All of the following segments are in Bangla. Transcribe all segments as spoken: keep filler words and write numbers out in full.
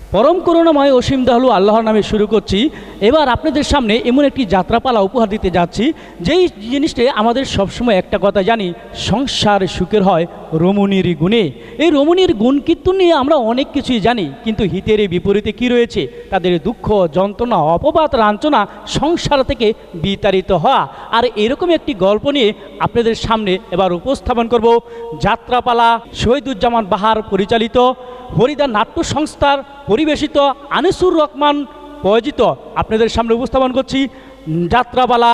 পরম করুণাময় অসীম দয়ালু আল্লাহর নামে শুরু করছি। এবার আপনাদের সামনে এমন একটি যাত্রাপালা উপহার দিতে যাচ্ছি, যেই জিনিসটা আমাদের সবসময় একটা কথা জানি, সংসার সুখের হয় রমণীর গুণে। এই রমণীর গুণ কীর্তন নিয়ে আমরা অনেক কিছুই জানি, কিন্তু হিতের বিপরীতে কি রয়েছে? তাদের দুঃখ, যন্ত্রণা, অপবাদ, লাঞ্ছনা, সংসার থেকে বিতাড়িত হওয়া। আর এরকম একটি গল্প নিয়ে আপনাদের সামনে এবার উপস্থাপন করব। যাত্রাপালা শহীদুজ্জামান বাহার পরিচালিত, হরিদা নাট্য সংস্থার পরিবেশিত, আনিসুর রহমান প্রযোজিত আপনাদের সামনে উপস্থাপন করছি যাত্রাপালা।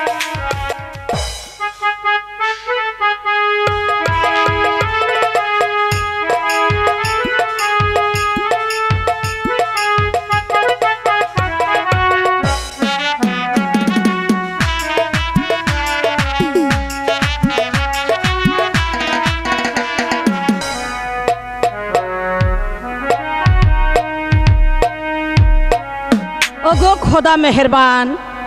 ওগো খোদা মেহেরবান,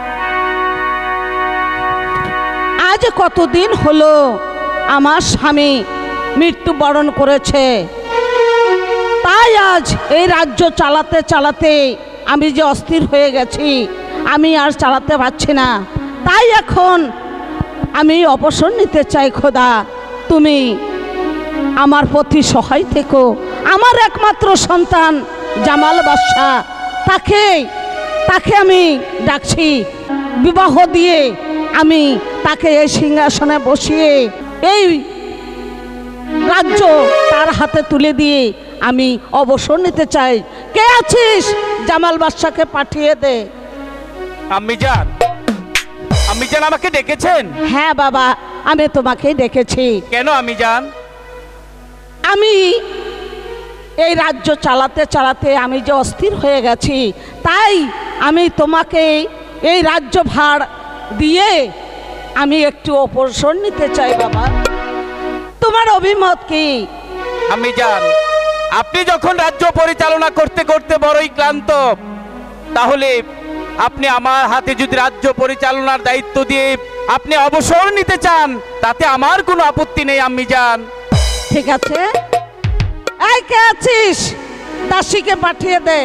আজ কতদিন হলো আমার স্বামী মৃত্যুবরণ করেছে, তাই আজ এই রাজ্য চালাতে চালাতে আমি যে অস্থির হয়ে গেছি, আমি আর চালাতে পারছি না। তাই এখন আমি অবসর নিতে চাই। খোদা, তুমি আমার প্রতি সহায় থেকো। আমার একমাত্র সন্তান জামাল বাদশা, তাকে তাকে আমি ডাকছি, বিবাহ দিয়ে আমি তাকে এই সিংহাসনে বসিয়ে এই রাজ্য তার হাতে তুলে দিয়ে আমি অবসর নিতে চাই। কে আছিস? জামাল বাদশাকে পাঠিয়ে দে। আম্মি জান, আম্মি জান আমাকে ডেকেছেন? হ্যাঁ বাবা, আমি তোমাকে ডেকেছি। কেন আম্মি জান? আমি এই রাজ্য চালাতে চালাতে আমি যে অস্থির হয়ে গেছি, তাই আমি তোমাকে এই রাজ্য ভার দিয়ে আমি একটু অবসর নিতে চাই। বাবা, তোমার অভিমত কি? আম্মি জান, আপনি যখন রাজ্য পরিচালনা করতে করতে বড়ই ক্লান্ত, তাহলে আপনি আমার হাতে যদি রাজ্য পরিচালনার দায়িত্ব দিয়ে আপনি অবসর নিতে চান, তাতে আমার কোনো আপত্তি নেই আম্মি জান। ঠিক আছে, এই কে আছিস? দাসীকে পাঠিয়ে দে।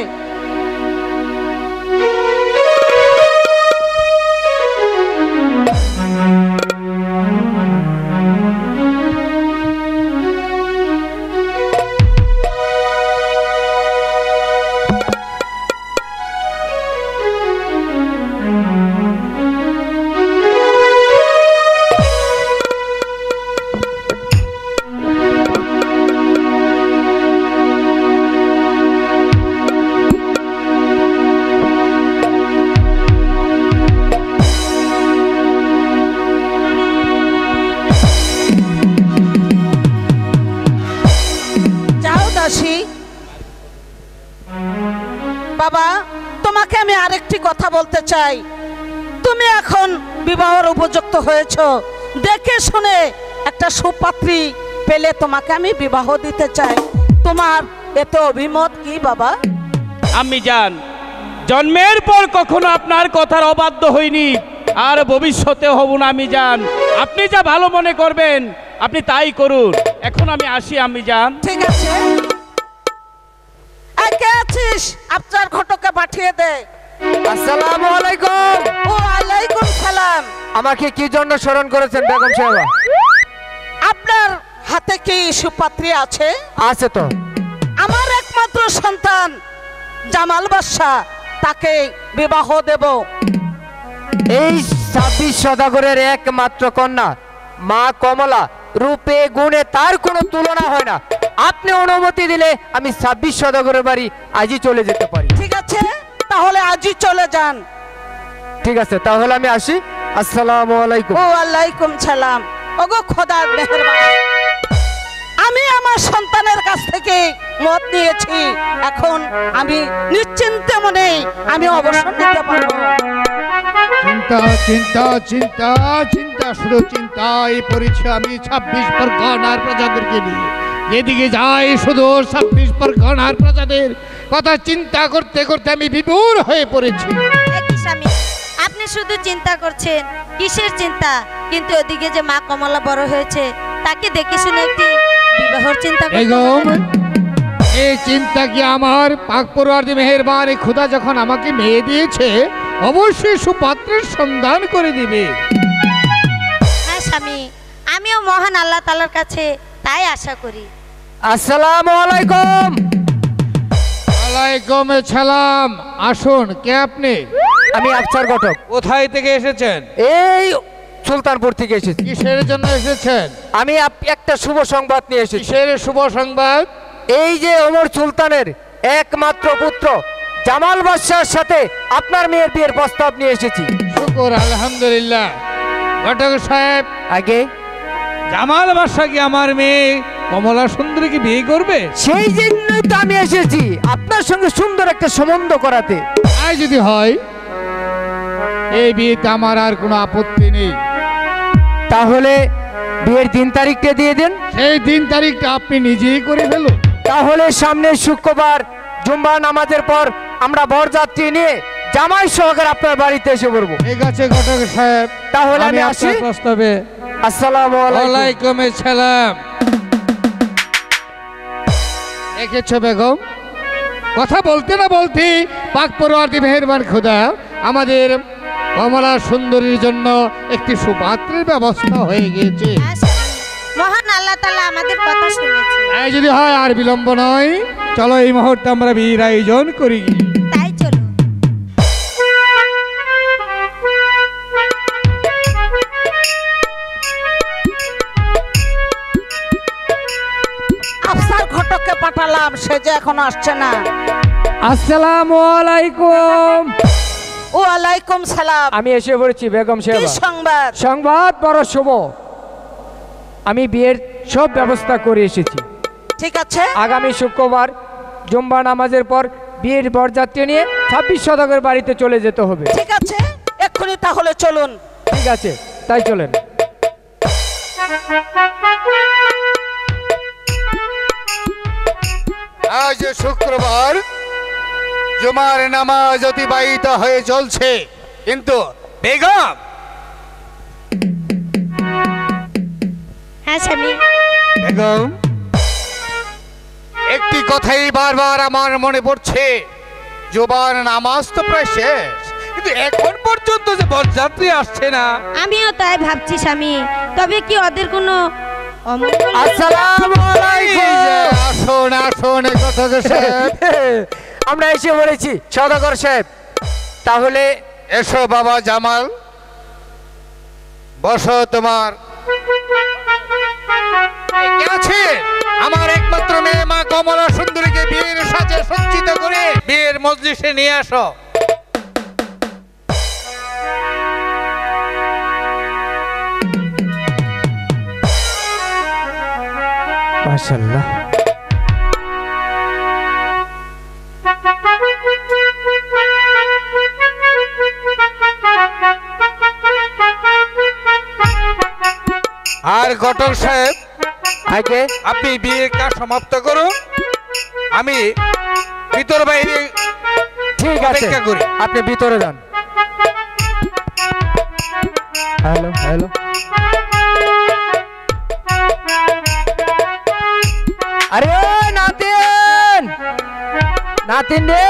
বাবা, তোমাকে আমি আরেকটি কথা বলতে চাই। তুমি এখন বিবাহের উপযুক্ত হয়েছ, দেখে শুনে একটা সুপাত্রী পেলে তোমাকে আমি বিবাহ দিতে চাই। তোমার এতে অভিমত কি বাবা? আম্মি জান, জন্মের পর কখনো আপনার কথার অবাধ্য হইনি, আর ভবিষ্যতে হব না আম্মি জান। আপনি যা ভালো মনে করবেন আপনি তাই করুন। এখন আমি আসি আম্মি জান। ঠিক আছে, কে আছিস? আপনার ঘটককে পাঠিয়ে দে। আসসালামু আলাইকুম। ওয়ালাইকুম সালাম। আমাকে কি জন্য স্মরণ করেছেন বেগম সাহেবা? আপনার হাতে কি সুপাত্রী আছে? আছে তো। আমার একমাত্র সন্তান জামাল বাদশা, তাকে বিবাহ দেব। এই ছাব্বিশ সদাগরের একমাত্র কন্যা মা কমলা, রূপে গুণে তার কোনো তুলনা হয় না। আপনি অনুমতি দিলে আমি ছাব্বিশ সদাগরের বাড়ি আজই চলে যেতে পারি। ঠিক আছে, তাহলে আজই চলে যান। ঠিক আছে, তাহলে আমি আসি। আসসালামু আলাইকুম। ওয়ালাইকুম সালাম। ওগো খোদার মেহেরবান, আমি আমার সন্তানের কাছ থেকে মত নিয়েছি, এখন আমি নিশ্চিন্তে মনে আমি অবসর নিতে পারবো। চিন্তা চিন্তা চিন্তা চিন্তা শুধু চিন্তাই পড়েছি আমি ছাব্বিশ পরগনার প্রজাদেরকে নিয়ে। যেদিকে যাই শুধু ছাব্বিশ পরগনার প্রজাদের কথা চিন্তা করতে করতে আমি বিভোর হয়ে পড়েছি। স্বামী, আপনি শুধু চিন্তা করছেন, কিসের চিন্তা? কিন্তু ওদিকে যে মা কমলা বড় হয়েছে, তাকে দেখে শুনে একটি বিবাহের চিন্তা করতে হবে। এই চিন্তা কি আমার পাক পরওয়ারদি মেহেরবান খোদা যখন আমাকে মেয়ে দিয়েছে অবশ্যই সুপাত্রের সন্ধান করে দিবে। হ্যাঁ স্বামী, আমিও মহান আল্লাহ তাআলার কাছে তাই আশা করি। আসসালামু আলাইকুম। ওয়ালাইকুম সালাম। আসুন, কে আপনি? আমি আফসার ঘটক। কোথায় থেকে এসেছেন? এই সুলতানপুর থেকে এসেছি। কিসের জন্য এসেছেন? আমি আপ- একটা শুভ সংবাদ নিয়ে এসেছি। কিসের শুভ সংবাদ? এই যে ওমর সুলতানের একমাত্র পুত্র জামাল বাদশার সাথে আপনার মেয়ের বিয়ের প্রস্তাব নিয়ে এসেছি। শুকর আলহামদুলিল্লাহ। ঘটক সাহেব, আগে জামাল বাদশা কি আমার মেয়ে কমলা সুন্দরীকে বিয়ে করবে? সেই জন্যই তো আমি এসেছি আপনার সঙ্গে সুন্দর একটা সম্বন্ধ করাতে। তাই যদি হয় এই বিয়েতে আমার আর কোনো আপত্তি নেই। তাহলে বিয়ের দিন তারিখটা দিয়ে দেন। সেই দিন তারিখটা আপনি নিজেই করে ফেলুন। তাহলে সামনের শুক্রবার জুম্মা নামাজের পর আমরা বরযাত্রী নিয়ে জামাই সহকারে আপনার বাড়িতে এসে পড়বো। ঠিক আছে ঘটক সাহেব, তাহলে আমি আপনার আসি। প্রস্তাবে। আসসালামু আলাইকুম। ওয়ালাইকুম সালাম। দেখেছো বেগম, কথা বলতে না বলতে পাক পরওয়ারদি মেহেরবান খোদা আমাদের কমলা সুন্দরীর জন্য একটি সুপাত্রের ব্যবস্থা হয়ে গিয়েছে। হ্যাঁ স্বামী, মহান আল্লাহ তাআলা আমাদের কথা শুনেছে। তাই যদি হয় আর বিলম্ব নয়, চলো এই মুহূর্তে আমরা বিয়ের আয়োজন করি। তাই চলো। আফসার ঘটককে পাঠালাম, সে যে এখনো আসছে না। আসসালামু আলাইকুম। ওয়ালাইকুম সালাম। আমি এসে পড়েছি বেগম কি সাহেবা। সংবাদ? সংবাদ বড় শুভ। আমি বিয়ের সব ব্যবস্থা করে এসেছি। ঠিক আছে, আগামী শুক্রবার জুম্মা নামাজের পর বিয়ের বরযাত্রী নিয়ে ছাব্বিশ শতকের বাড়িতে চলে যেতে হবে। ঠিক আছে, এক্ষুনি তাহলে চলুন। ঠিক আছে, তাই চলেন। আজ শুক্রবার, জুমার নামাজ অতিবাহিত হয়ে চলছে, কিন্তু বেগম, হ্যাঁ স্বামী, বেগম একটি কথাই বারবার আমার মনে পড়ছে, জুমার নামাজ তো প্রায় শেষ, কিন্তু এখন পর্যন্ত যে বরযাত্রী আসছে না। আমিও তাই ভাবছি স্বামী। তবে কি ওদের কোনো অমঙ্গল? আসসালামু আলাইকুম। আসুন আসুন ঘটক সাহেব। আমরা এসে পড়েছি সওদাগর সাহেব। তাহলে এসো বাবা জামাল, বসো। তোমার কে আছে? আমার একমাত্র মেয়ে মা কমলা সুন্দরীকে বিয়ের সাথে সজ্জিত করে বিয়ের মজলিসে নিয়ে আসো। মাশাআল্লাহ। আর ঘটক সাহেব, আগে আপনি বিয়ের কাজ সমাপ্ত করুন, আমি ভিতর বাইরে ঠিক আছে, অপেক্ষা করি। আপনি ভিতরে যান। Hello hello. আরে ও নাতিন, নাতিন রে।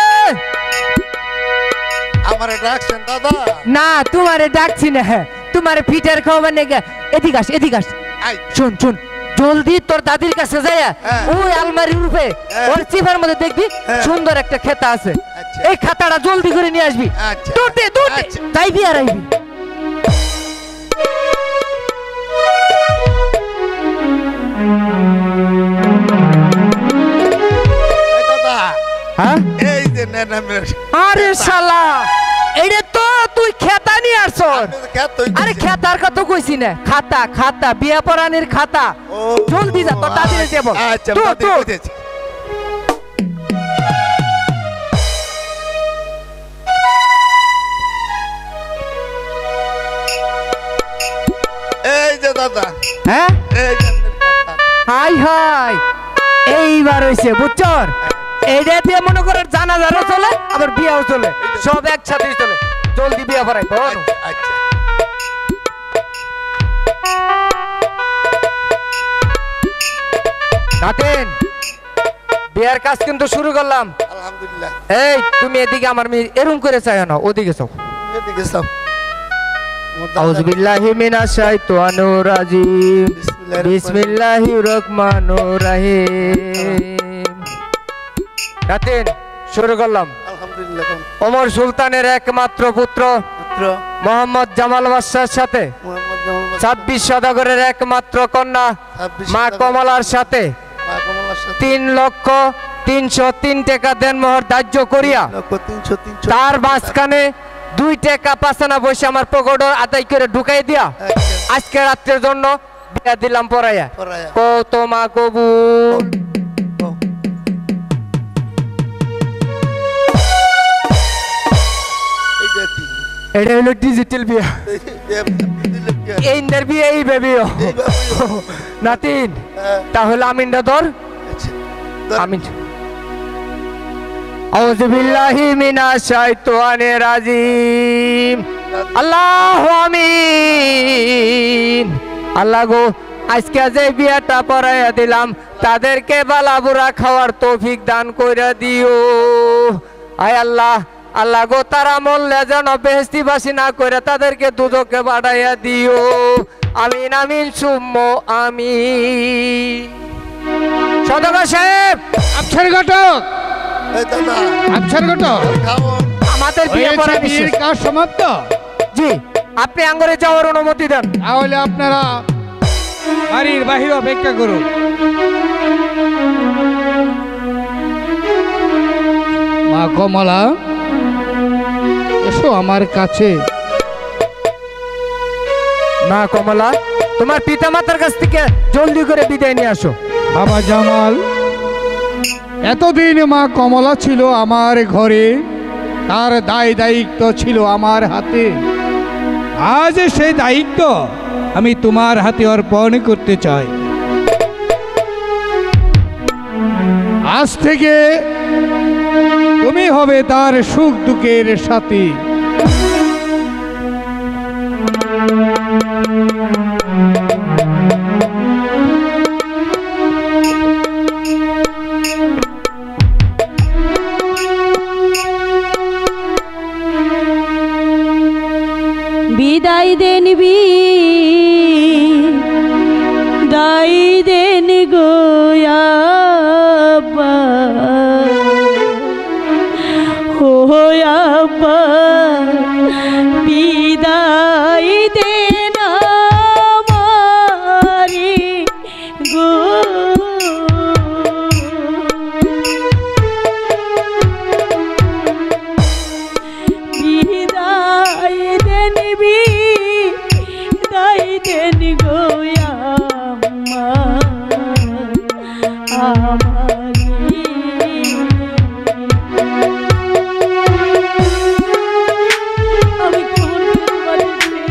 আমার ডাকছেন দাদা? না, তোমারে ডাকছি না, তোমারে ফিটার খাওয়াবার নেগা। এদিক আস, এদিক আস। আই, শুন শুন, জলদি তোর দাদির কাছে যাইয়া হ্যাঁ। ওই আলমারির রূপে হ্যাঁ। ওর চিপার মধ্যে দেখবি হ্যাঁ। সুন্দর একটা খেতা আছে। আচ্ছা। এই খাতাটা জলদি করে নিয়ে আসবি। আচ্ছা। দৌড়তে দৌড়তে আচ্ছা। যাইবি আর আইবি। এই দাদা, হ্যাঁ? এই যে নেন আমি আরে শালা, এইটা তো তুই খেতা নিয়ে আসছ। খেত আরে খেতার কথা কইছি না, খাতা খাতা বিয়া পড়ানির খাতা। ও, জলদি যা, তোর দাদির দেব। আচ্ছা, তো, দাদি তো। কইতেছি। এই যে দাদা, হ্যাঁ? এই যে আপনার কথা। হাই হাই, এইবার হইছে বুঝছর। এইটা দিয়ে মনে করে জানাজারও চলে, আবার বিয়াও চলে, সব একসাথে চলে। জলদি বিয়া পড়াই বল। আচ্ছা, আচ্ছা। নাটেন, বিয়ার কাজ কিন্তু শুরু করলাম। আলহামদুলিল্লাহ। এই তুমি এদিকে আমার মেয়ে এরকম করে চাই না, ওদিকে চাও। এদিকে যাও। আউযু বিল্লাহি মিনাশ শাইতানির রাজিম। বিসমিল্লাহির রহমানির রহিম। রাতেন শুরু করলাম। আলহামদুলিল্লাহ। ওমর সুলতানের একমাত্র পুত্র পুত্র মোহাম্মদ জামাল বাদশার সাথে মোহাম্মদ জামাল বাদশা, ছাব্বিশ সদাগরের একমাত্র কন্যা ছাব্বিশ মা সওদাগর, কমলার সাথে মা কমলার সাথে তিন লক্ষ তিনশো তিন টাকা দেনমোহর ধার্য করিয়া লক্ষ তিনশো তিনশো তার মাঝখানে দুই টাকা পাঁচানা বসে আমার পকেট আদায় করে ঢুকাই দিয়া আজকে রাত্রের জন্য বিয়া দিলাম পড়াইয়া। পড়াইয়া। কৌতমা কবুল। ও, এইটা কি? এটা হলো ডিজিটাল বিয়া। এই যে দিলে কি হয়? এই ইন্টার বিয়া এই বেবিও এইভাবেই নাতিন। হ্যাঁ, তাহলে আমিনটা ধর। আচ্ছা। ধর। আমিন। আউযু বিল্লাহি মিনাশ শাইতানির রাজিম। আল্লাহু আমিন। আল্লাহ গো, আজকে যে বিয়াটা পড়াইয়া দিলাম তাদেরকে বালা বুড়া খাওয়ার তৌফিক দান কইরা দিও। আয় আল্লাহ, আল্লাহ গো তারা মরলে যেন বেহেশতিবাসী না করে তাদেরকে দুজকে বাড়াইয়া দিও। আমিন আমিন সুম্মা আমিন। সদাগর সাহেব, আফসার ঘটক, এই দাদা, আফসার ঘটক, খাও। আমাদের বিয়ে হয়েছে, পড়া বিয়ের কাজ সমাপ্ত। জি, আপনি আঙ্গরে যাওয়ার অনুমতি দেন। তাহলে আপনারা বাড়ির বাহিরে অপেক্ষা করুন। মা কমলা, এসো আমার কাছে। মা কমলা, তোমার পিতা মাতার কাছ থেকে জলদি করে বিদায় নিয়ে আসো। বাবা জামাল, এতদিন মা কমলা ছিল আমার ঘরে, তার দায় দায়িত্ব ছিল আমার হাতে। আজ সেই দায়িত্ব আমি তোমার হাতে অর্পণ করতে চাই। আজ থেকে তুমি হবে তার সুখ দুঃখের সাথী। বিদায় দেন বিদায় দেন গোয়াবা হোয়াবা বিদায় দেন আমারে গো বিদায় দেন বিদায় দেন গোয়াম্মা আমারে আমি তোমার বাড়ি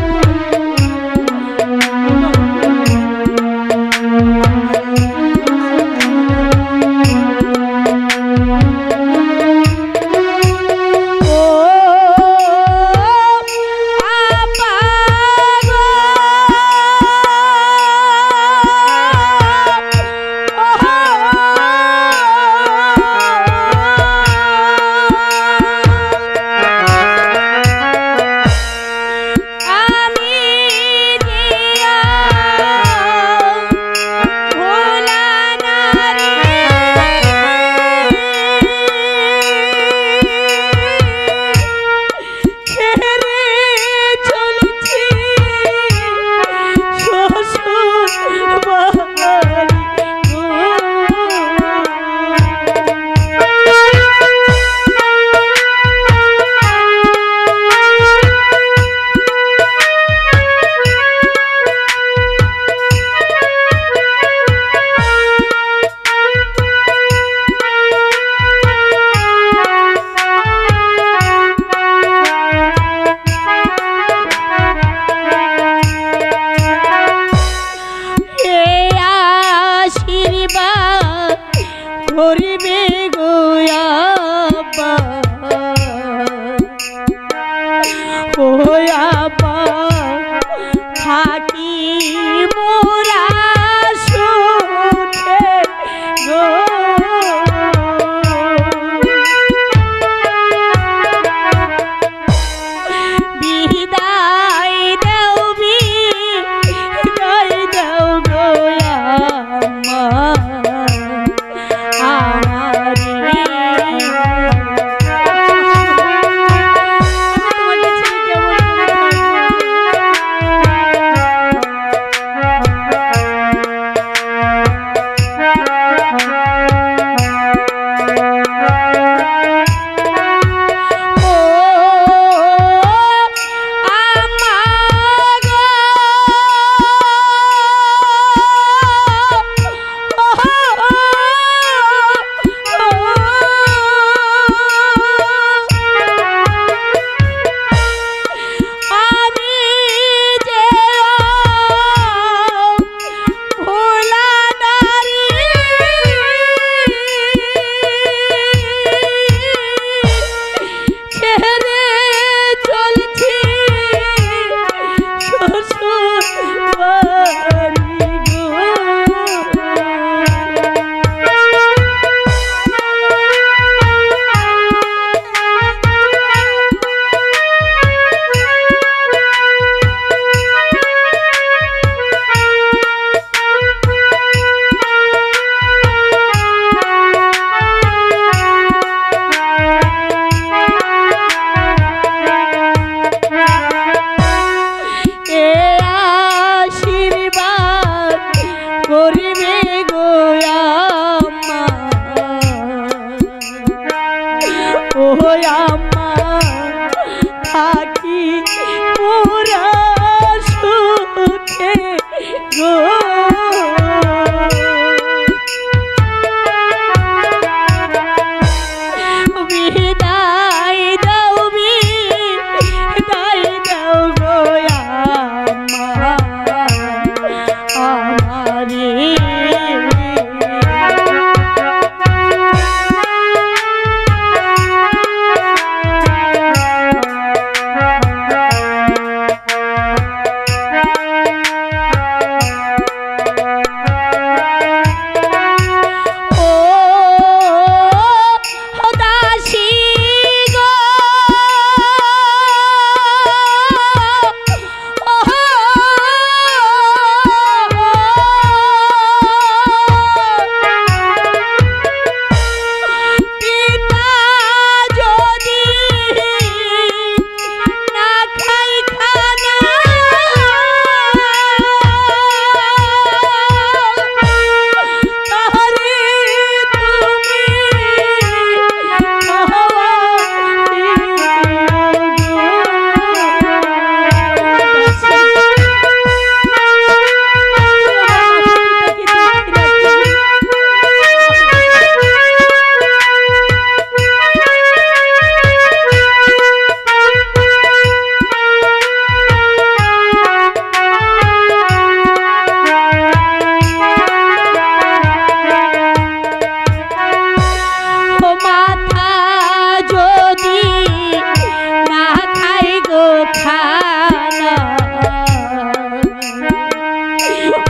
করিবে গোয়াবা ওয়াবা থাকি মোরা সুখে গো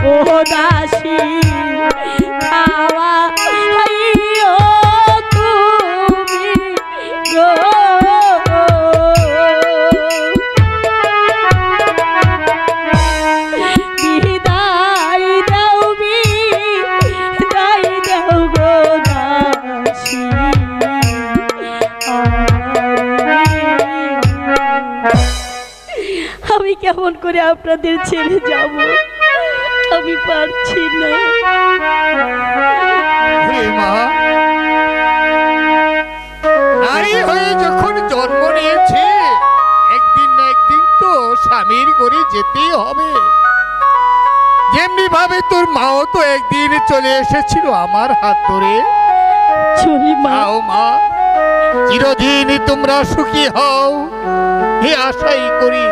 ও দাসী খাওয়া হাইও তুমি গো বিদায় দাও বিদায় দাও গো দাসী আমি কেমন করে আপনাদের ছেড়ে যাব আমি পারছি না হে মা, নারী হয়ে যখন জন্ম নিয়েছে একদিন না একদিন তো স্বামীর ঘরে যেতেই হবে। যেমনি ভাবে তোর মাও তো একদিন চলে এসেছিল আমার হাত ধরে। চলি মা যাও মা, চিরদিন তোমরা সুখী হও হে আশাই করি।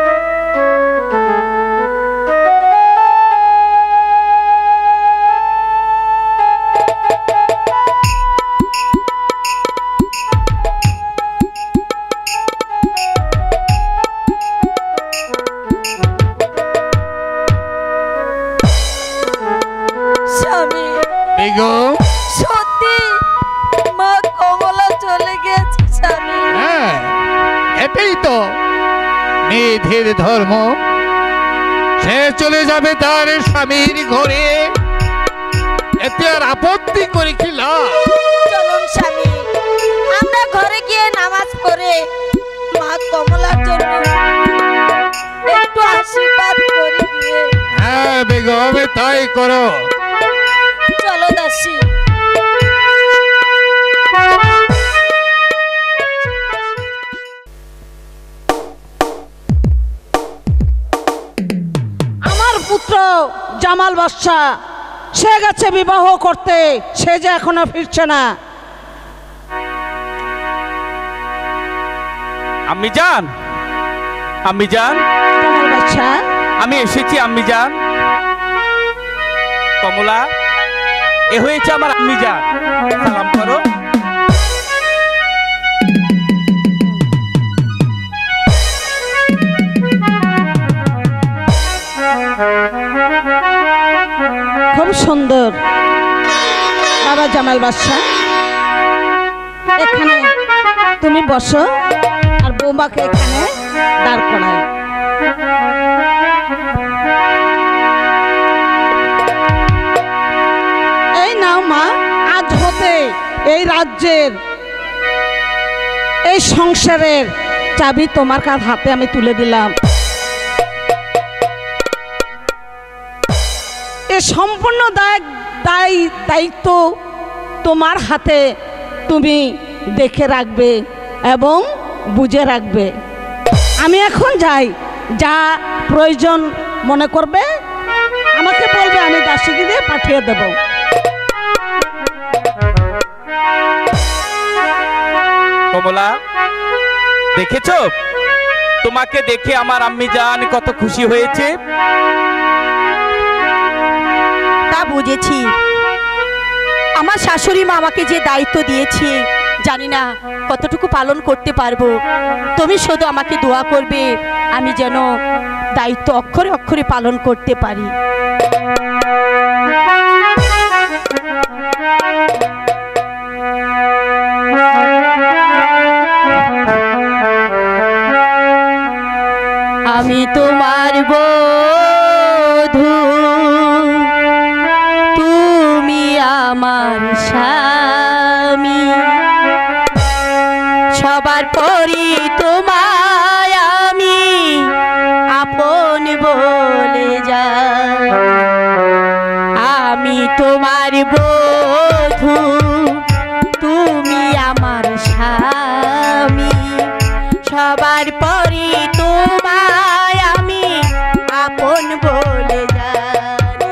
স্বামী বেগম, সত্যি মা কমলা চলে গেছে স্বামী। হ্যাঁ এটাই তো মেয়েদের ধর্ম। সে চলে যাবে তার স্বামীর ঘরে, এতে আর আপত্তি করে কি লাভ? চলুন স্বামী, আমরা ঘরে গিয়ে নামাজ পড়ে মা কমলার জন্য একটু আশীর্বাদ করি গিয়ে। হ্যাঁ বেগম, তাই করো। চলো দাসী। আমার পুত্র জামাল বাদশা সে গেছে বিবাহ করতে, সে যে এখনো ফিরছে না। আম্মি জান, আম্মি জান, জামাল বাদশা আমি এসেছি আম্মি জান। কমলা, এ হয়েছে আমার আম্মি জান, সালাম করো। খুব সুন্দর বাবা জামাল বাদশা, এখানে তুমি বসো আর বৌমাকে এখানে দাঁড় করাই। এই নাও মা, আজ হতে এই রাজ্যের এই সংসারের চাবি তোমার কাছে হাতে আমি তুলে দিলাম। এ সম্পূর্ণ দায় দায় দায়িত্ব তোমার হাতে, তুমি দেখে রাখবে এবং বুঝে রাখবে। আমি এখন যাই, যা প্রয়োজন মনে করবে আমাকে বলবে, আমি দাসীকে দিয়ে পাঠিয়ে দেব। কমলা, দেখেছো তোমাকে দেখে আমার আম্মি জান কত খুশি হয়েছে। তা বুঝেছি। আমার শাশুড়ি মা আমাকে যে দায়িত্ব দিয়েছে জানি না কতটুকু পালন করতে পারবো। তুমি শুধু আমাকে দোয়া করবে আমি যেন দায়িত্ব অক্ষরে অক্ষরে পালন করতে পারি। আমি তোমার বধূ, তুমি আমার স্বামী, সবার পরই তোমায় আমি আপন বলে যাই। আমি তোমার বধূ, তুমি আমার স্বামী, সবার পরই তোমায় আমি আপন বলে জানি।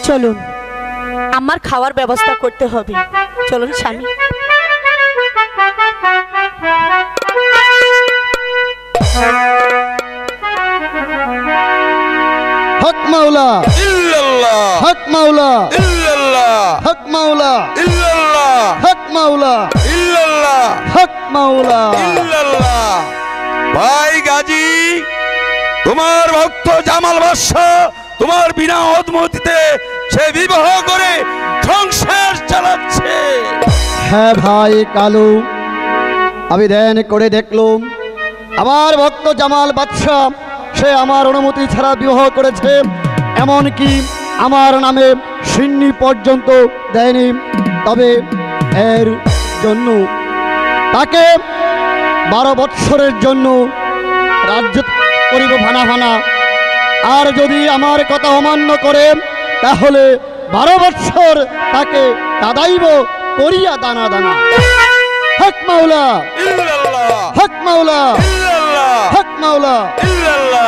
চলুন, আমার খাওয়ার ব্যবস্থা করতে হবে। চলুন স্বামী। হক মাওলা, ইল্লাল্লাহ হক মাওলা, ইল্লাল্লাহ হক মাওলা, ইল্লাল্লাহ হক মাওলা, ইল্লাল্লাহ হক মাওলা। ইল্লাল্লাহ। ভাই গাজী, তোমার ভক্ত জামাল বাদশা তোমার বিনা অনুমতিতে সে বিবাহ করে সংসার চালাচ্ছে। হ্যাঁ ভাই কালু, আমি ধ্যান করে দেখলুম আমার ভক্ত জামাল বাদশা সে আমার অনুমতি ছাড়া বিবাহ করেছে, এমনকি আমার নামে সিন্নি পর্যন্ত দেয়নি। তবে এর জন্য তাকে বারো বৎসরের জন্য রাজ্য করিব ভানা ভানা, আর যদি আমার কথা অমান্য করে তাহলে বারো বৎসর তাকে কাদাইব করিয়া দানা দানা। হক মাওলা, ইল্লাল্লাহ হক মাওলা, ইল্লাল্লাহ হক মাওলা। ইল্লাল্লাহ।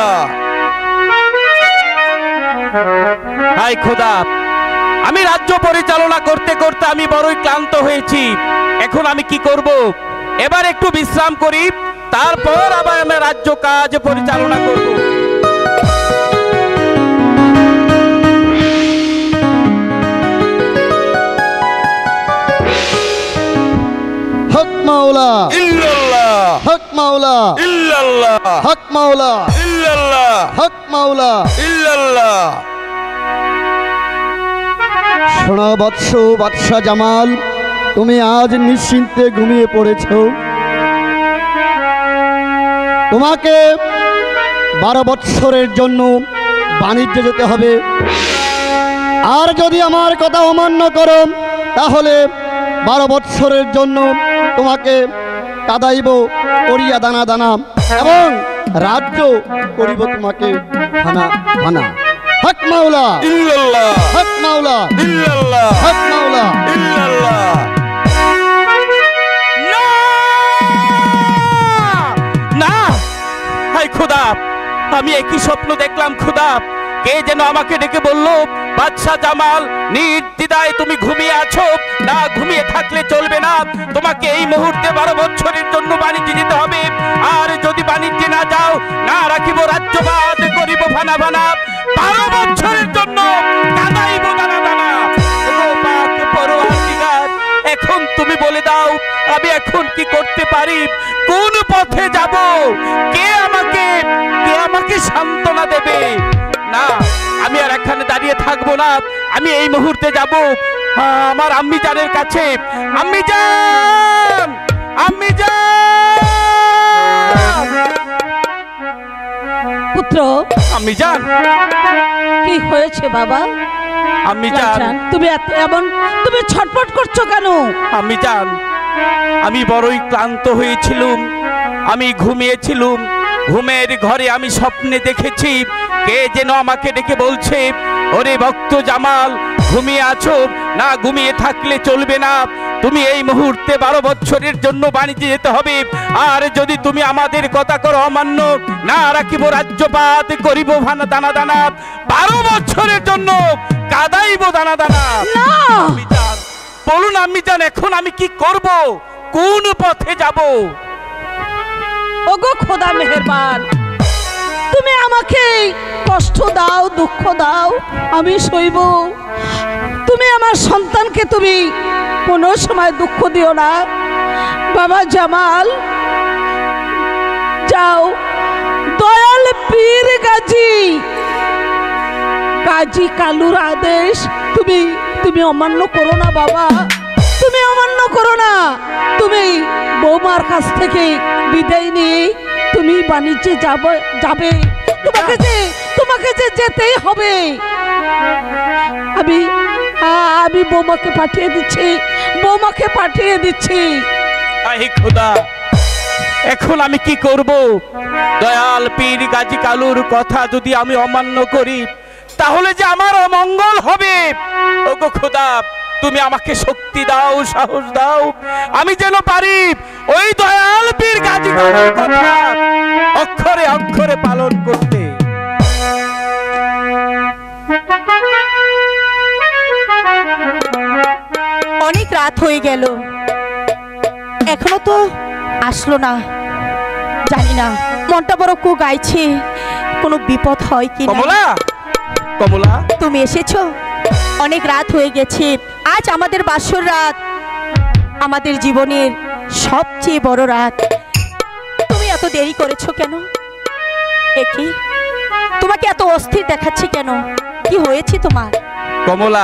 হাই খোদা, আমি রাজ্য পরিচালনা করতে করতে আমি বড়ই ক্লান্ত হয়েছি। এখন আমি কি করব? এবার একটু বিশ্রাম করি, তারপর আবার আমি রাজ্য কাজ পরিচালনা করব। হক মাওলা, ইল্লাল্লাহ হক মাওলা, ইল্লাল্লাহ হক মাওলা, ইল্লাল্লাহ হক মাওলা। ইল্লাল্লাহ। শোনো বৎস বাদশা জামাল, তুমি আজ নিশ্চিন্তে ঘুমিয়ে পড়েছ। তোমাকে বারো বৎসরের জন্য বাণিজ্যে যেতে হবে, আর যদি আমার কথা অমান্য করো তাহলে বারো বৎসরের জন্য তোমাকে কাদাইব করিয়া দানা দানা, এবং রাজ্য করিব তোমাকে ভানা ভানা। হক মাওলা, ইল্লাল্লাহ হক মাওলা, ইল্লাল্লাহ হক মাওলা। ইল্লাল্লাহ। না না, হাই খোদা, আমি একই স্বপ্ন দেখলাম খোদা। কে যেন আমাকে ডেকে বলল, বাদশা জামাল নির্দ্বিধায় তুমি ঘুমিয়ে আছো, না ঘুমিয়ে থাকলে চলবে না, তোমাকে এই মুহূর্তে বারো বছরের জন্য বাণিজ্যে যেতে হবে, আর যদি বাণিজ্যে না যাও না রাখিব রাজ্যবাদ করিব ভানা ভানা, বারো বছরের জন্য কাদাইব দানা দানা। ও পাক পরওয়ারদিগার, এখন তুমি বলে দাও আমি এখন কি করতে পারি? কোন পথে যাব? কে আমাকে কে আমাকে সান্ত্বনা দেবে? না, আমি আর এখানে দাঁড়িয়ে থাকবো না, আমি এই মুহূর্তে যাব আমার আম্মি জানের কাছে। আম্মি জান, আম্মি জান, পুত্র, আম্মি জান, কি হয়েছে বাবা? আম্মি জান, লালচান, তুমি এত এমন তুমি ছটফট করছো কেন? আম্মি জান, আমি বড়ই ক্লান্ত হয়েছিলাম, আমি ঘুমিয়েছিলাম। ঘুমের ঘরে আমি স্বপ্নে দেখেছি কে যেন আমাকে ডেকে বলছে, ওরে ভক্ত জামাল ঘুমিয়ে আছো, না ঘুমিয়ে থাকলে চলবে না, তুমি এই মুহূর্তে বারো বছরের জন্য বাণিজ্যে যেতে হবে, আর যদি তুমি আমাদের কথা করো অমান্য, না রাখিব রাজ্যপাত করিব ভানা দানা দানা, বারো বছরের জন্য কাদাইব দানা দানা। আম্মি জান, বলুন আম্মি জান, এখন আমি কি করব? কোন পথে যাব? ওগো খোদা মেহেরবান, তুমি আমাকে কষ্ট দাও, দুঃখ দাও, আমি সইব। তুমি আমার সন্তানকে তুমি কোনো সময় দুঃখ দিও না। বাবা জামাল, যাও, দয়াল পীর গাজী গাজী কালুর আদেশ তুমি তুমি অমান্য করো না বাবা, তুমি অমান্য করো না। তুমি বৌমার কাছ থেকে বিদায় নিয়ে তুমি বাণিজ্যে যাবে যাবে তোমাকে যে তোমাকে যে যেতেই হবে। আমি আমি বৌমাকে পাঠিয়ে দিচ্ছি, বৌমাকে পাঠিয়ে দিচ্ছি। আহে খোদা, এখন আমি কি করব? দয়াল পীর গাজী কালুর কথা যদি আমি অমান্য করি তাহলে যে আমার অমঙ্গল হবে। ওগো খোদা, তুমি আমাকে শক্তি দাও, সাহস দাও, আমি যেন পারি ওই দয়াল পীর গাজী কালুর কথা অক্ষরে অক্ষরে পালন করতে। রাত হয়ে গেল, এখনো তো আসলো না। জানি না মনটা বড় কু গাইছে, কোনো বিপদ হয় কি না। কমলা, কমলা, তুমি এসেছো, অনেক রাত হয়ে গেছে। আজ আমাদের বাসর রাত, আমাদের জীবনের সবচেয়ে বড় রাত। তুমি এত দেরি করেছো কেন? একি তোমাকে এত অস্থির দেখাচ্ছে কেন? কি হয়েছে তোমার? কমলা,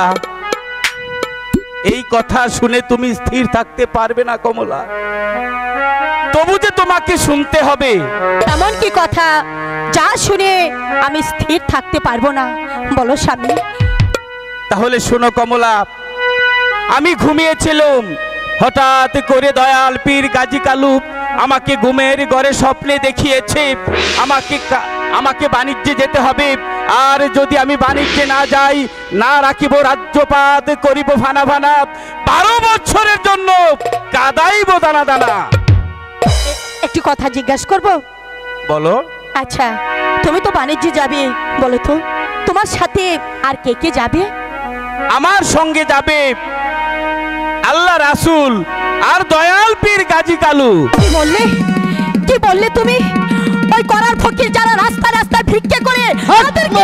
এই কথা শুনে তুমি স্থির থাকতে পারবে না কমলা, তবু যে তোমাকে শুনতে হবে। এমন কি কথা যা শুনে আমি স্থির থাকতে পারবো না? বলো স্বামী। তাহলে শোনো কমলা, আমি ঘুমিয়েছিলাম, হঠাৎ করে দয়াল পীর গাজী কালু আমাকে ঘুমের ঘরে স্বপ্নে দেখিয়েছে আমাকে কা- আমাকে বাণিজ্যে যেতে হবে, আর যদি আমি বাণিজ্যে না যাই, না রাখিব রাজ্যপাত, করিব ফানা ফানা, বারো বছরের জন্য কাদাইব দানা দানা। একটি কথা জিজ্ঞাসা করব? বলো। আচ্ছা, তুমি তো বাণিজ্যে যাবে, বলো তো তোমার সাথে আর কে কে যাবে? আমার সঙ্গে যাবে আল্লাহ রাসূল আর দয়াল পীর গাজী কালু। কি বললে? কি বললে তুমি? ওই করার ফকির যারা রাস্তা রাস্তা ভিক্ষে করে তাদেরকে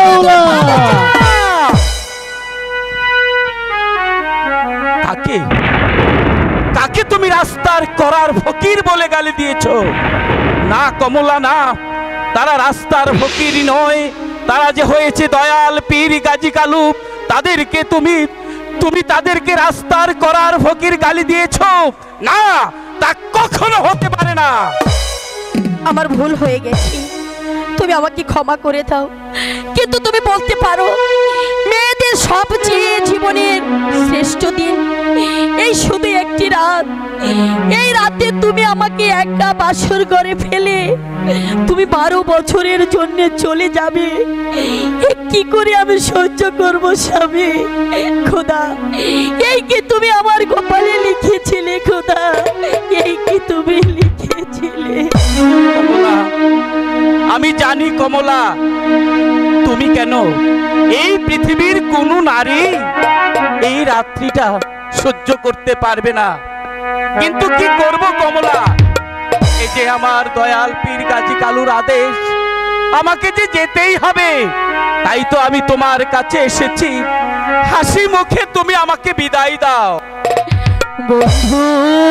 কাকে কাকে তুমি রাস্তার করার ফকির বলে গালি দিয়েছো? না কমলা, না, তারা রাস্তার ফকির নয়, তারা যে হয়েছে দয়াল পীর গাজী কালু, তাদেরকে তুমি তুমি তাদেরকে রাস্তার করার ফকির গালি দিয়েছো? না, তা কখনো হতে পারে না। আমার ভুল হয়ে গেছে, তুমি আমাকে ক্ষমা করে দাও। কিন্তু তুমি বলতে পারো মেয়েদের সবচেয়ে জীবনের শ্রেষ্ঠ দিন এই শুধু একটি রাত। এই রাতে তুমি আমাকে একা বাসর ঘরে ফেলে তুমি বারো বছরের জন্য চলে যাবে, এ কি করে আমি সহ্য করব স্বামী? খোদা, এই কি তুমি আমার কপালে লিখেছিলে? খোদা, এই কি তুমি লিখেছিলে? কমলা, আমি জানি কমলা, তুমি কেন, এই পৃথিবীর কোনো নারী এই রাত্রিটা সহ্য করতে পারবে না। কিন্তু কি করব কমলা, এই যে আমার দয়াল পীর গাজী কালুর আদেশ, আমাকে যে যেতেই হবে, তাই তো আমি তোমার কাছে এসেছি। হাসি মুখে তুমি আমাকে বিদায় দাও। বন্ধু,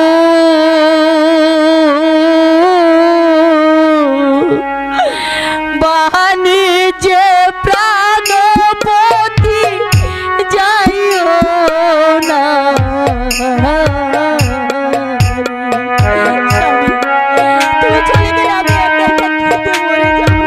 বাণিজ্যে প্রাণপতি যাইও না। তুমি চলে গেলে আমি একা একা খেতে মরে যাবো।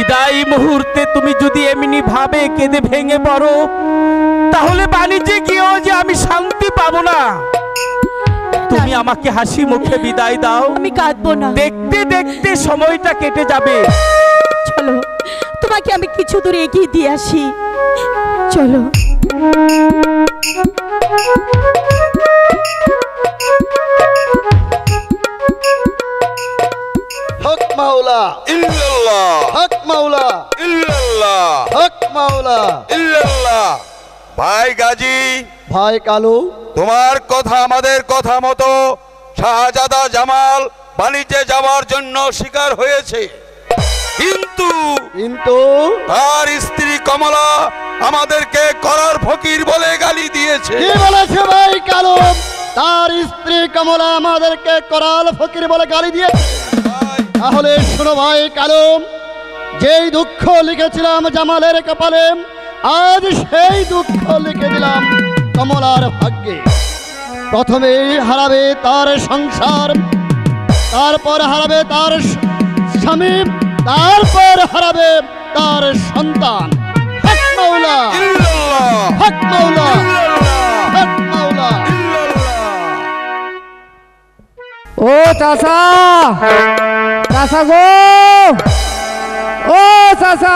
বিদায় মুহূর্তে তুমি যদি এমনি ভাবে কেঁদে ভেঙে পড়ো, তাহলে বাণিজ্যে গিয়েও যে আমি শান্তি পাবো না। তুমি আমাকে হাসি মুখে বিদায় দাও। আমি কাঁদবো না। দেখতে দেখতে সময়টা কেটে যাবে। চলো, তোমাকে আমি কিছু দূর এগিয়ে দিয়ে আসি। চলো। হক মাওলা ইল্লাল্লাহ হক মাওলা ইল্লাল্লাহ হক মাওলা ইল্লাল্লাহ। ভাই গাজী, ভাই কালু, তোমার কথা আমাদের কথা মতো শাহজাদা জামাল বাণিজ্যে যাওয়ার জন্য স্বীকার হয়েছে, কিন্তু কিন্তু তার স্ত্রী কমলা আমাদেরকে করার ফকির বলে গালি দিয়েছে। কি বলেছে ভাই কালু? তার স্ত্রী কমলা আমাদেরকে করাল ফকির বলে গালি দিয়েছে। তাহলে শোনো ভাই কালু, যেই দুঃখ লিখেছিলাম জামালের কপালে, আজ সেই দুঃখ লিখে দিলাম কমলার ভাগ্যে। প্রথমে হারাবে তার সংসার, তারপর হারাবে তার স্বামী, তারপর হারাবে তার সন্তান। হক মাওলা ইল্লাল্লাহ হক মাওলা ইল্লাল্লাহ হক মাওলা। ও চাচা, চাচা গো, ও চাচা,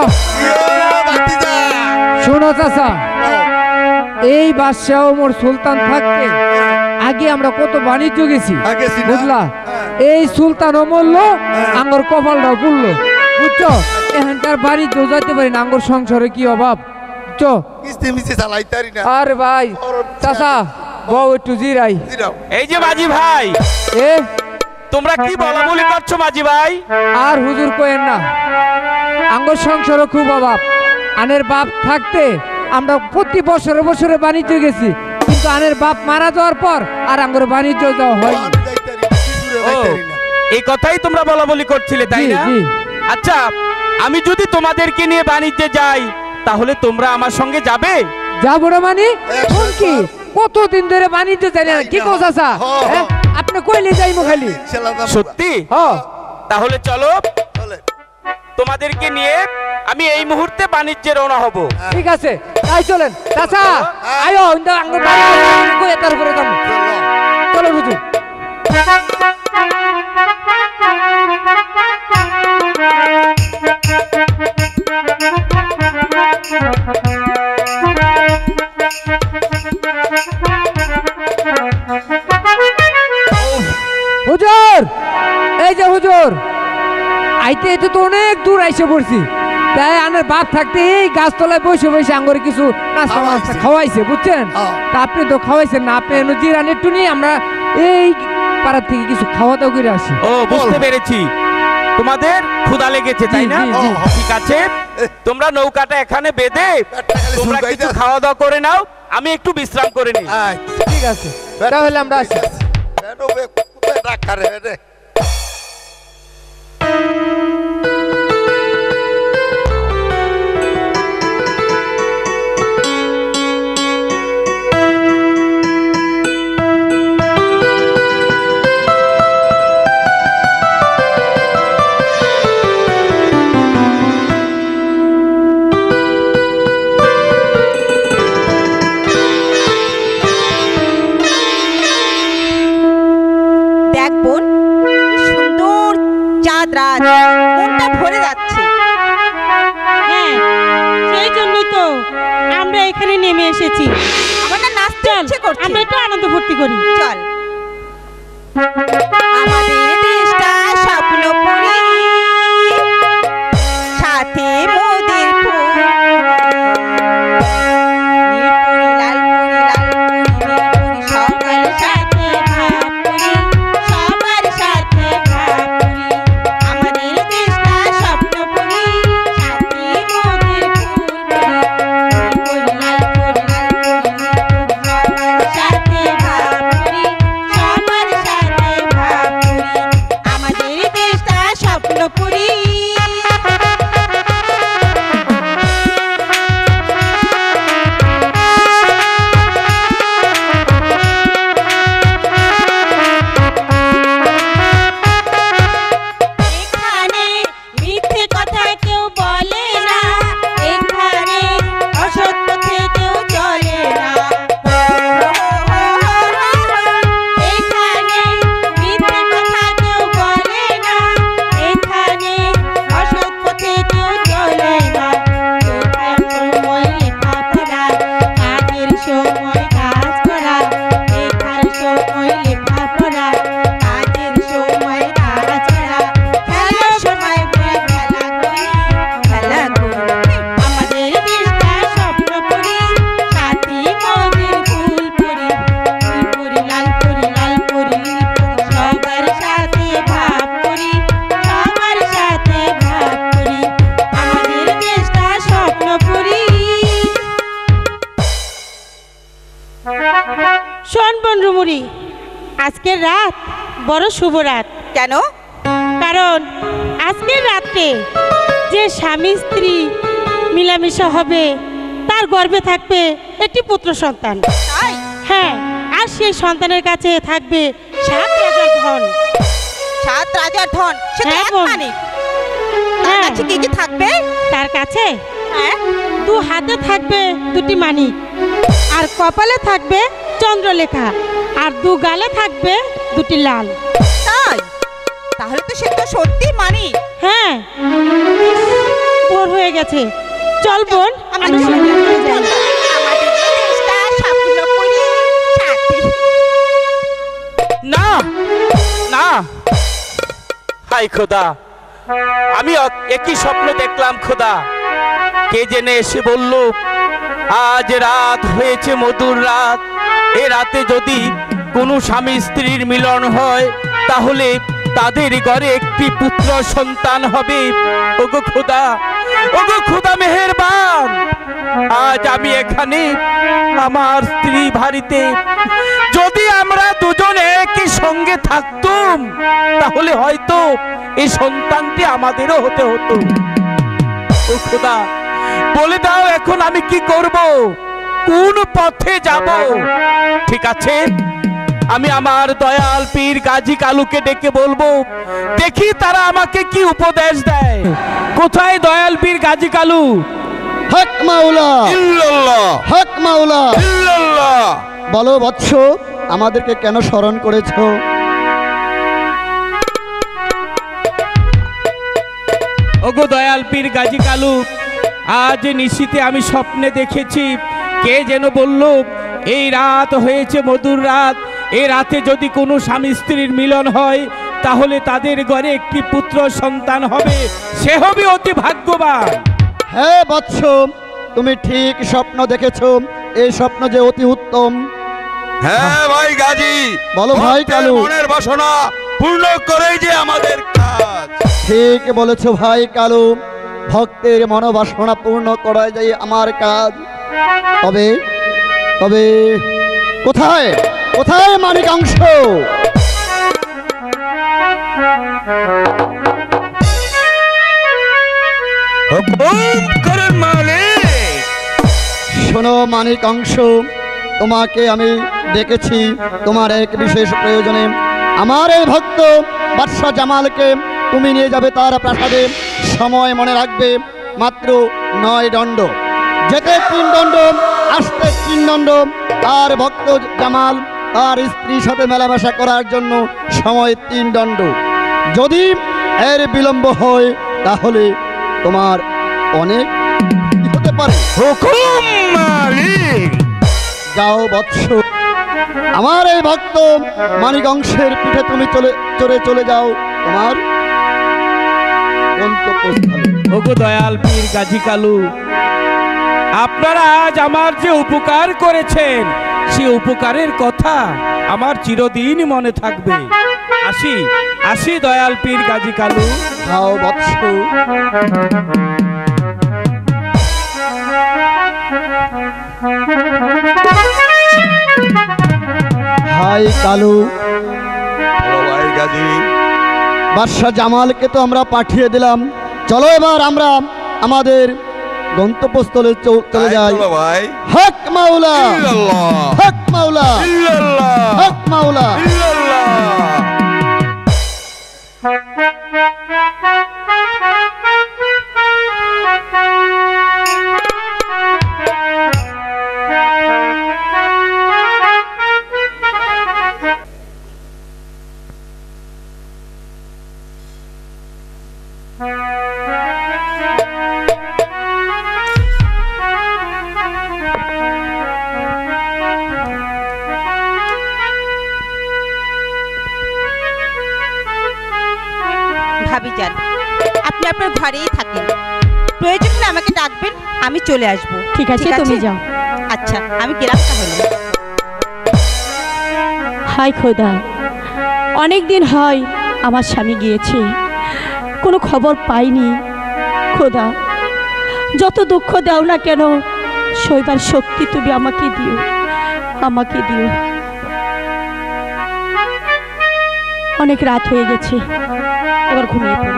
শোনো চাচা, এই বাদশাহ ওমর সুলতান থাকতে আগে আমরা কত বাণিজ্য গেছি, বুঝলা? এই সুলতান অমূল্য আঙ্গর কপালটাও পুড়লো, বুঝছো? এখানকার বাণিজ্য যাইতে পারি না, আঙ্গর সংসারে কি অভাব, বুঝছো? আরে ভাই চাচা, বউ একটু জিরাই। এই যে মাঝি ভাই, এ তোমরা কি বলা বলি করছো মাঝি ভাই? আর হুজুর কোয়েন না, আঙ্গর সংসারও খুব অভাব। আনের বাপ থাকতে আমরা প্রতি বছরে বছরে বাণিজ্য গেছি, কিন্তু আনের বাপ মারা যাওয়ার পর আর আঙ্গর বাণিজ্য যাওয়া হয়নি। ও, এই কথাই তোমরা বলা বলি করছিলে, তাই জি, না? জি। আচ্ছা, আমি যদি তোমাদেরকে নিয়ে বাণিজ্যে যাই, তাহলে তোমরা আমার সঙ্গে যাবে? যাবো না মানে কি? কতদিন ধরে বাণিজ্য চাই না, কি কো চাচা? হ্যাঁ, আপনি কইলে যাইমু খালি। সত্যি? হ্যাঁ, তাহলে চলো, তোমাদেরকে নিয়ে আমি এই মুহূর্তে বাণিজ্যে রওনা হব। ঠিক আছে, তাই চলেন চাচা। আয়ো ইন্দা আঙ্গুর বাড়ি কই তারপরে যাবো। চলো হুজুর। হুজুর, এই যে হুজুর, আইতে আইতে তো অনেক দূর আইসে পড়ছি, তাই আনের বাপ থাকতে এই গাছতলায় বসে বসে আঙ্গরে কিছু নাস্তা মাস্তা খাওয়াইছে, বুঝছেন? তা আপনি তো খাওয়াইছেন না, আপনি এনে জিরান একটু নিয়ে আমরা এই পাড়ার থেকে কিছু খাওয়া দাওয়া করে আসি। ও, বুঝতে পেরেছি, তোমাদের ক্ষুধা লেগেছে, তাই না? জি, জি, জি। ঠিক আছে, তোমরা নৌকাটা এখানে বেঁধে তোমরা কিছু খাওয়া দাওয়া করে নাও, আমি একটু বিশ্রাম করে নিই। ঠিক আছে, তাহলে আমরা আসি। দেখ বোন, সুন্দর চাঁদ রাত, মনটা ভরে যাচ্ছে। হ্যাঁ, সেই জন্যই তো আমরা এখানে নেমে এসেছি। আমার না নাচতে ইচ্ছে করছে। আমরা একটু আনন্দ ফুর্তি করি। চল। আমাদের দেশটা স্বপ্নপুরী, সাথে মোদের ফুল, নীলপুরি, লালপুরি, লালপুরি, নীলপুরি, সবার সাথে ভাবপুরি, সবার সাথে ভাবপুরি। আমাদের দেশটা স্বপ্নপুরী, সাথে মোদের ফুলপুরি, নীলপুরি, লালপুরি, লালপুরি, নীলপুরি, সবার সাথে ভাবপুরি, সবার সাথে ভাবপুরি। আমাদের আজকের রাত বড় শুভ রাত। কেন? কারণ আজকের রাত্রে যে স্বামী স্ত্রী মিলামিশা হবে তার গর্ভে থাকবে একটি পুত্র সন্তান। তাই? হ্যাঁ, আর সেই সন্তানের কাছে থাকবে সাত রাজার ধন। সাত রাজার ধন? সে তো হ্যাঁ এক বোন। মানিক। তার হ্যাঁ। কাছে কি কি থাকবে? তার কাছে হ্যাঁ। দু হাতে থাকবে দুটি মানিক, আর কপালে থাকবে চন্দ্রলেখা, আর দু গালে থাকবে দুটি লাল। তাই? তাহলে তো সে তো সত্যি মানিক। হ্যাঁ, ভোর হয়ে গেছে, চল বোন আমরা আমরা চলে সবাই যাই। যাই। আমাদের দেশটা সাফল্য করি সাথে। না না, হাই খোদা, আমি অ- একই স্বপ্ন দেখলাম খোদা। কে জেনে এসে বলল আজ রাত হয়েছে মধুর রাত, এ রাতে যদি কোনো স্বামী স্ত্রীর মিলন হয় তাহলে তাদের ঘরে একটি পুত্র সন্তান হবে। ওগো খোদা, ওগো খোদা মেহেরবান, আজ আমি এখানে আমার স্ত্রী বাড়িতে, যদি আমরা দুজনে একই সঙ্গে থাকতুম তাহলে হয়তো এই সন্তানটি আমাদেরও হতে হতো। ও খোদা, বলে দাও এখন আমি কি করব, কোন পথে যাব? ঠিক আছে, আমি আমার দয়াল পীর গাজী কালুকে ডেকে বলবো, দেখি তারা আমাকে কি উপদেশ দেয়। কোথায় দয়াল পীর গাজী কালু? হক মাওলা, ইল্লাল্লাহ হক মাওলা। ইল্লাল্লাহ। বলো বৎস, আমাদেরকে কেন স্মরণ করেছো? ওগো দয়াল পীর গাজী কালু, আজ নিশীতে আমি স্বপ্নে দেখেছি কে যেন বলল এই রাত হয়েছে মধুর রাত, এই রাতে যদি কোনো স্বামী স্ত্রীর মিলন হয় তাহলে তাদের ঘরে একটি পুত্র সন্তান হবে, সে হবে অতি ভাগ্যবান। হ্যাঁ বৎস, তুমি ঠিক স্বপ্ন দেখেছো, এই স্বপ্ন যে অতি উত্তম। হ্যাঁ ভাই গাজী, বলো ভাই ভক্তের কালু। মনের বাসনা পূর্ণ করেই যে আমাদের কাজ। ঠিক বলেছো ভাই কালু, ভক্তের মনোবাসনা পূর্ণ করাই যায় আমার কাজ। তবে তবে কোথায় কোথায় মানিকাংশ? হুকুম করেন মালিক। শোনো মানিকাংশ, তোমাকে আমি ডেকেছি তোমার এক বিশেষ প্রয়োজনে। আমার এই ভক্ত বাদশাহ জামালকে তুমি নিয়ে যাবে তার প্রাসাদে। সময় মনে রাখবে মাত্র নয় দণ্ড, যেতে তিন দণ্ড, আসতে তিন দণ্ড। তার ভক্ত জামাল তার স্ত্রীর সাথে মেলামেশা করার জন্য সময় তিন দণ্ড। যদি এর বিলম্ব হয় তাহলে তোমার অনেক ক্ষতি হতে পারে। হুকুম মালিক। যাও বৎস, আমার এই ভক্ত মানিকাংশের পিঠে তুমি চলে চড়ে চলে যাও তোমার গন্তব্যস্থলে। ওগো দয়াল পীর গাজী কালু, আপনারা আজ আমার যে উপকার করেছেন সে উপকারের কথা আমার চিরদিন মনে থাকবে। আসি আসি দয়াল পীর গাজী কালু। যাও বৎস। হাই কালু, বলো ভাই গাজী। বাদশাহ জামালকে তো আমরা পাঠিয়ে দিলাম, চলো এবার আমরা আমাদের গন্তব্যস্থলে চৌ- চলে তাই যাই। চলো ভাই। হক মাওলা, ইল্লাল্লাহ হক মাওলা, ইল্লাল্লাহ হক মাওলা। ইল্লাল্লাহ। ভাবি যান, আপনি আপনার ঘরেই থাকেন, প্রয়োজন হলে আমাকে ডাকবেন, আমি চলে আসবো। ঠিক আছে, তুমি যাও। আচ্ছা, আমি গেলাম তাহলে। হাই খোদা, অনেক দিন হয় আমার স্বামী গিয়েছে, কোনো খবর পাইনি। খোদা, যত দুঃখ দাও না কেন, সইবার শক্তি তুমি আমাকে দিও, আমাকে দিও। অনেক রাত হয়ে গেছে, এবার ঘুমিয়ে পড়ি।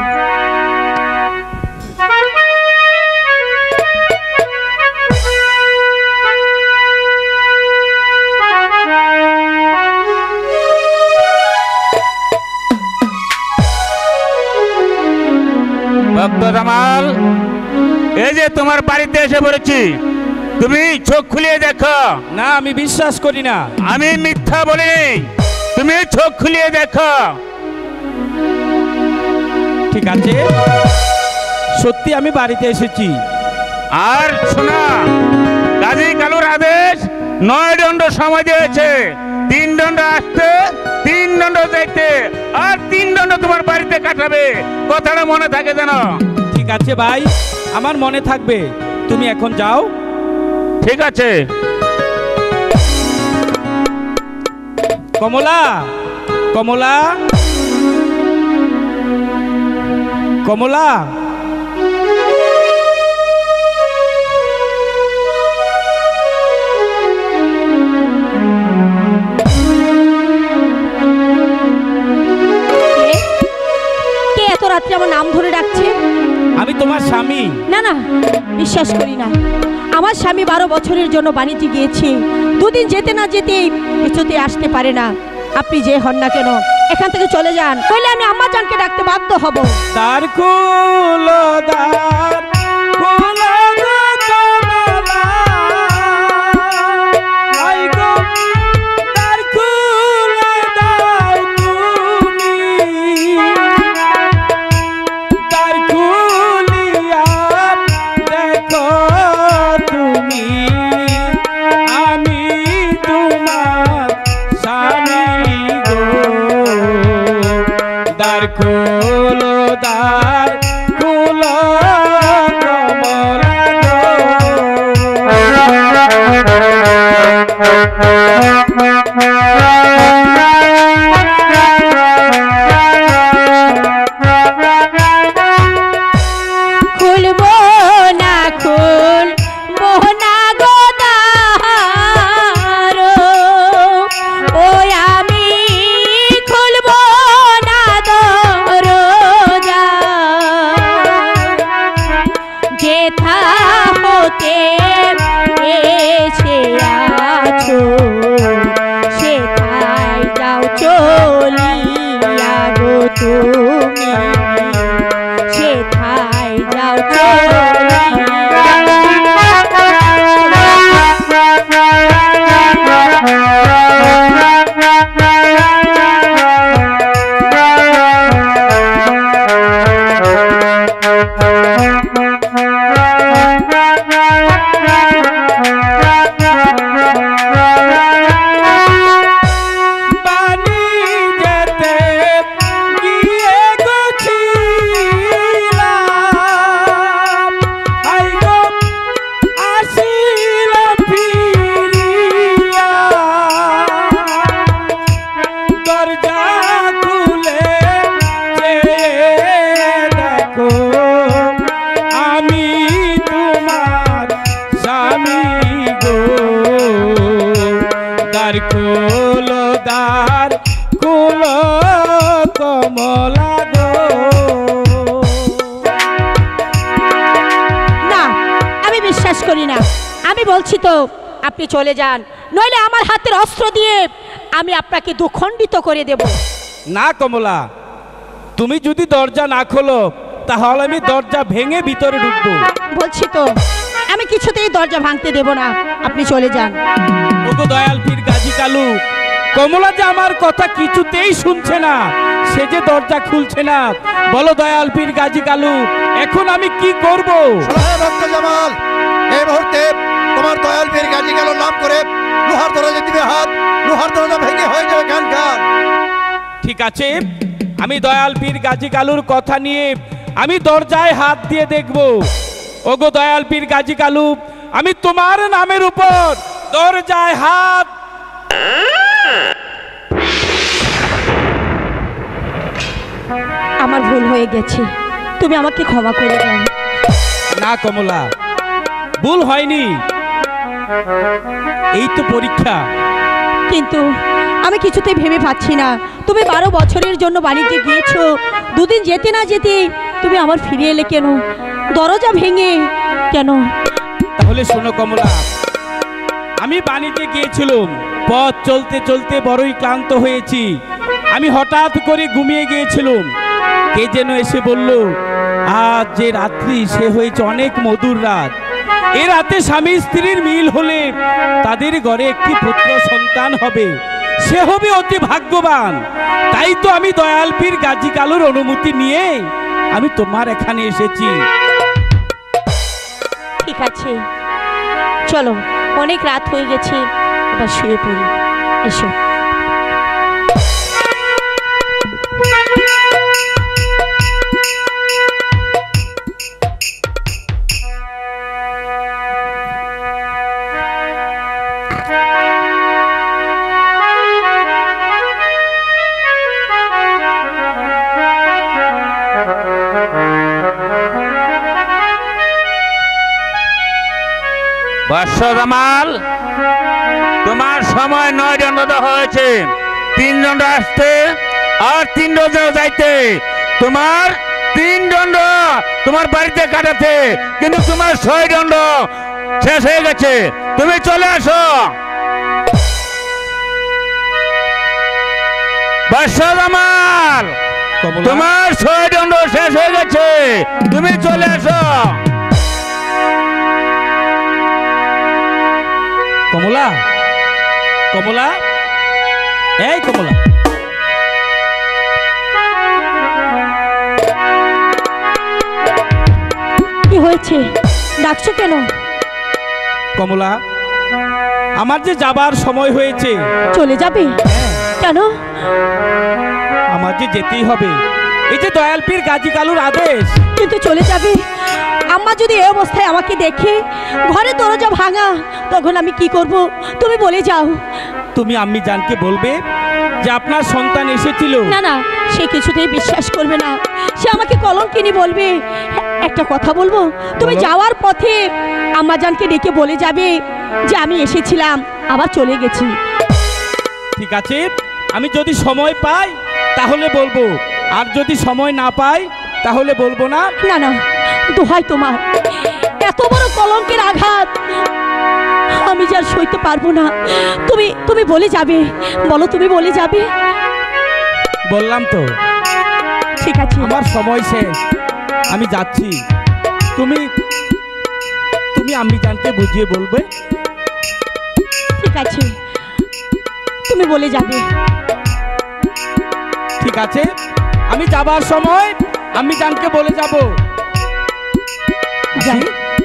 ভক্ত জামাল, এই যে তোমার বাড়িতে এসে পড়েছি, তুমি চোখ খুলিয়ে দেখো। না, আমি বিশ্বাস করি না। আমি মিথ্যা বলিনি, তুমি চোখ খুলিয়ে দেখো। ঠিক আছে, সত্যি আমি বাড়িতে এসেছি। আর শোনা, গাজী কালুর আদেশ নয় দণ্ড সময় দিয়েছে। তিন দণ্ড আসতে, তিন দণ্ড যাইতে, আর তিন দণ্ড তোমার বাড়িতে কাটাবে। কথাটা মনে থাকে যেন। ঠিক আছে ভাই, আমার মনে থাকবে। তুমি এখন যাও। ঠিক আছে। কমলা, কমলা, কমলা, কে এত রাত্রে আমার নাম ধরে ডাকছে? আমি তোমার স্বামী। না না, বিশ্বাস করি না। আমার স্বামী বারো বছরের জন্য বাণিজ্যে গিয়েছে, দুদিন যেতে না যেতেই কিছুতে আসতে পারে না। আপনি যে হন না কেন এখান থেকে চলে যান, নইলে আমি আম্মা জানকে ডাকতে বাধ্য হব। দ্বার খুলো, দ্বার খুলো গো কমলা, আই গো দ্বার খুলে দাও তুমি, দ্বার খুলিয়া দেখো তুমি, আমি তোমার স্বামী গো। দ্বার খুলো, দ্বার খুলো কমলা খুলবো না, খুলবো না গো দ্বার, ওই আমি খুলবো না দরজা, যেথা হতে এসে আছো সেথায় যাও চলিয়া গো তুমি, সেথায় যাও বাণী যেতে গিয়ে গছিলাম, আই গো আসিলাম ফিরিয়া, দরজা খুলে চেয়ে দেখো আমি তোমার স্বামী গো। দ্বার খোলো, দ্বার খোলো কমলা গো। না, আমি বিশ্বাস করি না। আমি বলছি তো আপনি চলে যান, নইলে আমার হাতের অস্ত্র দিয়ে আমি আপনাকে দুখণ্ডিত করে দেব। না কমলা, তুমি যদি দরজা না খোলো তাহলে আমি দরজা ভেঙে ভিতরে ঢুকবো। বলছি তো আমি কিছুতেই দরজা ভাঙতে দেব না, আপনি চলে যান। ওগো দয়াল পীর গাজী কালু, কমলা যে আমার কথা কিছুতেই শুনছে না, সে যে দরজা খুলছে না। বলো দয়াল পীর গাজী কালু, এখন আমি কি করব? ভক্ত জামাল, এই মুহূর্তে তোমার দয়াল পীর গাজী কালুর নাম করে লোহার দরজা দিবে হাত, লোহার দরজা ভেঙে হয়ে যাবে গান গান। ঠিক আছে, আমি দয়াল পীর গাজী কালুর কথা নিয়ে আমি দরজায় হাত দিয়ে দেখব। ওগো দয়াল পীর গাজী কালু, আমি তোমার নামের উপর দরজায় হাত। আমার ভুল হয়ে গেছে, তুমি আমাকে ক্ষমা করে দাও। না কমলা, ভুল হয়নি, এই তো পরীক্ষা। কিন্তু আমি কিছুতেই ভেবে পাচ্ছি না তুমি বারো বছরের জন্য বাড়িতে গিয়েছো, দুদিন যেতে না যেতে তুমি আমার ফিরে এলে কেন? দরজা ভেঙে কেন? তাহলে শোনো কমলা, আমি বাণিজ্যে গিয়েছিলাম, পথ চলতে চলতে বড়ই ক্লান্ত হয়েছি। আমি হঠাৎ করে ঘুমিয়ে গিয়েছিলাম। কে যেন এসে বলল, আজ যে রাত্রি সে হয়েছে অনেক মধুর রাত। এ রাতে স্বামী স্ত্রীর মিল হলে তাদের ঘরে একটি পুত্র সন্তান হবে, সে হবে অতি ভাগ্যবান। তাই তো আমি দয়াল পীর গাজী কালুর অনুমতি নিয়ে আমি তোমার এখানে এসেছি। ঠিক আছে, চলো, অনেক রাত হয়ে গেছে, এবার শুয়ে পড়ি। এসো। বর্ষ জামাল, তোমার সময় নয় দণ্ড হয়েছে, তিন দণ্ড আসতে আর তিন দণ্ড যাইতে। তোমার তিন দণ্ড তোমার বাড়িতে কাটাতে, কিন্তু তোমার ছয় দণ্ড শেষ হয়ে গেছে। তুমি চলে আসো। বর্ষ জামাল, তোমার ছয় দণ্ড শেষ হয়ে গেছে, তুমি চলে আসো। কমলা, কমলা, এই কমলা, কি হয়েছে? ডাকছো কেন? কমলা, আমার যে যাবার সময় হয়েছে। চলে যাবে? কেন? আমার যে যেতেই হবে, এই যে দয়াল পীর গাজী কালুর আদেশ। কিন্তু চলে যাবে? আম্মা যদি এই অবস্থায় আমাকে দেখে, ঘরে দরজা ভাঙা, তখন আমি কি করব? তুমি বলে যাও। তুমি আম্মি জানকে বলবে যে আপনার সন্তান এসেছিল। না না, সে কিছুতেই বিশ্বাস করবে না, সে আমাকে কলঙ্কিনী বলবে। একটা কথা বলবো, তুমি যাওয়ার পথে আম্মা জানকে ডেকে বলে যাবে যে আমি এসেছিলাম, আবার চলে গেছি। ঠিক আছে, আমি যদি সময় পাই তাহলে বলবো, আর যদি সময় না পাই তাহলে বলবো না। না না, দোহাই তোমার, এত বড় কলঙ্কের আঘাত আমি যার সইতে পারবো না। তুমি তুমি বলে যাবে, বলো তুমি বলে যাবে। বললাম তো, ঠিক আছে, আমার সময় শেষ, আমি যাচ্ছি। তুমি তুমি আম্মি জানকে বুঝিয়ে বলবে। ঠিক আছে, তুমি বলে যাবে। ঠিক আছে, আমি যাবার সময় আম্মি জানকে বলে যাব। যাই।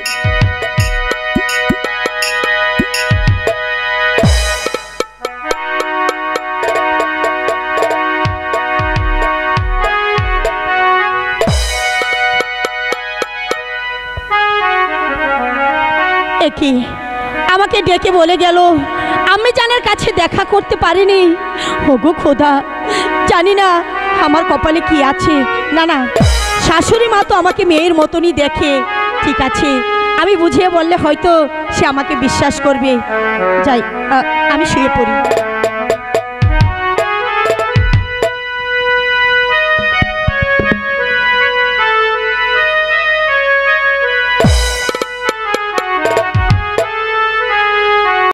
কি আমাকে ডেকে বলে গেল আমি জানের কাছে দেখা করতে পারিনি। ওগো খোদা, জানি না আমার কপালে কি আছে। না না, শাশুড়ি মা তো আমাকে মেয়ের মতনই দেখে। ঠিক আছে, আমি বুঝিয়ে বললে হয়তো সে আমাকে বিশ্বাস করবে। যাই, আমি শুয়ে পড়ি।